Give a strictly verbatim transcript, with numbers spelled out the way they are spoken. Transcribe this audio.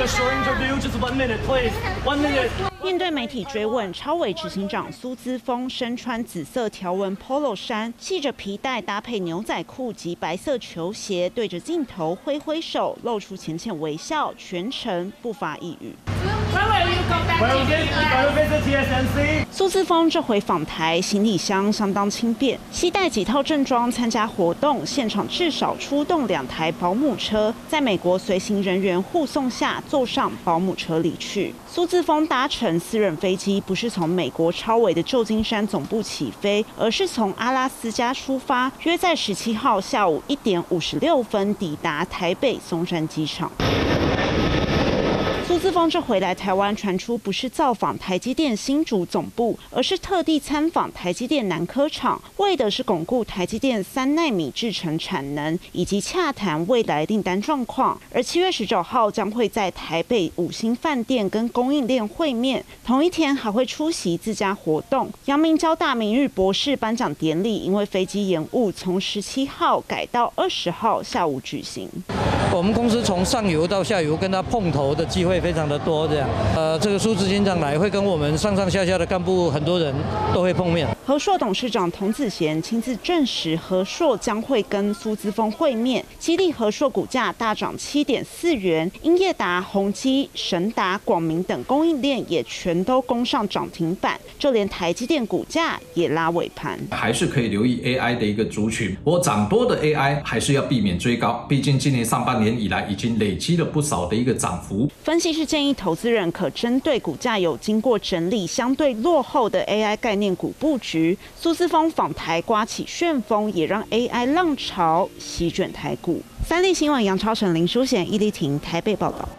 short interview, just one minute, please. One minute. 面对媒体追问，超伟执行长苏姿丰身穿紫色条纹 polo 衫，系着皮带，搭配牛仔裤及白色球鞋，对着镜头挥挥手，露出浅浅微笑，全程不发一语。 苏姿丰这回访台，行李箱相当轻便，携带几套正装参加活动，现场至少出动两台保姆车，在美国随行人员护送下，坐上保姆车离去。苏姿丰搭乘私人飞机，不是从美国超微的旧金山总部起飞，而是从阿拉斯加出发，约在十七号下午一点五十六分抵达台北松山机场。 苏姿丰这回来台湾，传出不是造访台积电新竹总部，而是特地参访台积电南科厂，为的是巩固台积电三奈米制程产能，以及洽谈未来订单状况。而七月十九号将会在台北五星饭店跟供应链会面，同一天还会出席自家活动。阳明交大明日博士颁奖典礼因为飞机延误，从十七号改到二十号下午举行。 我们公司从上游到下游跟他碰头的机会非常的多，这样，呃，这个苏执行长来会跟我们上上下下的干部很多人都会碰面。 和硕董事长童子贤亲自证实，和硕将会跟苏姿丰会面，激励和硕股价大涨七点四元，英业达、宏基、神达、广明等供应链也全都攻上涨停板，就连台积电股价也拉尾盘。 还是可以留意 A I 的一个族群，不过涨多的 A I 还是要避免追高，毕竟今年上半年以来已经累积了不少的一个涨幅。 分析师建议投资人可针对股价有经过整理、相对落后的 A I 概念股布局。苏姿丰访台刮起旋风，也让 A I 浪潮席卷台股。三立新闻杨超成、林淑贤、易丽婷台北报道。